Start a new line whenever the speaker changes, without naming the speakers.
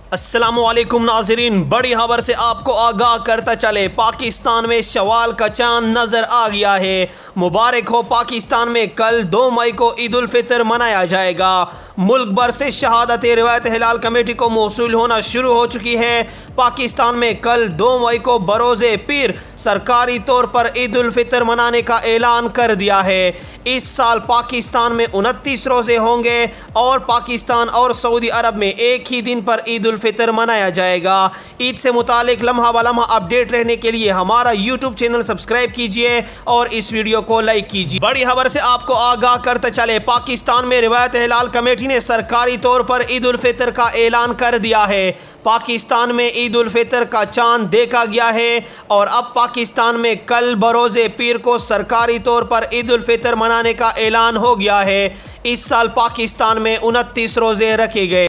अस्सलामुअलैकुम नाजरीन, बड़ी खबर से आपको आगाह करता चले, पाकिस्तान में शवाल का चांद नज़र आ गया है। मुबारक हो, पाकिस्तान में कल 2 मई को ईद उल फितर मनाया जाएगा। मुल्क भर से शहादत रिवायत हिलाल कमेटी को मौसूल होना शुरू हो चुकी है। पाकिस्तान में कल 2 मई को बरोज़े पीर सरकारी तौर पर ईद उल फितर मनाने का ऐलान कर दिया है। इस साल पाकिस्तान में 29 रोज़े होंगे और पाकिस्तान और सऊदी अरब में एक ही दिन पर ईद उल फितर मनाया जाएगा। ईद से मुतालिक लम्हा ब लम्हा अपडेट रहने के लिए हमारा यूट्यूब चैनल सब्सक्राइब कीजिए और इस वीडियो को लाइक कीजिए। बड़ी खबर से आपको आगाह करते चले, पाकिस्तान में रिवायत हिलाल कमेटी ने सरकारी तौर पर ईद उल फितर का ऐलान कर दिया है। पाकिस्तान में ईद उल फितर का चांद देखा गया है और अब पाकिस्तान में कल बरोज़े पीर को सरकारी तौर पर ईद उल फितर मनाने का ऐलान हो गया है। इस साल पाकिस्तान में 29 रोज़े रखे गए।